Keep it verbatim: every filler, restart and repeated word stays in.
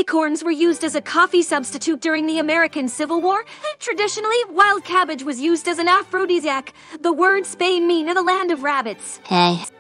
Acorns were used as a coffee substitute during the American Civil War. Traditionally, wild cabbage was used as an aphrodisiac. The word Spain mean in the land of rabbits. Hey.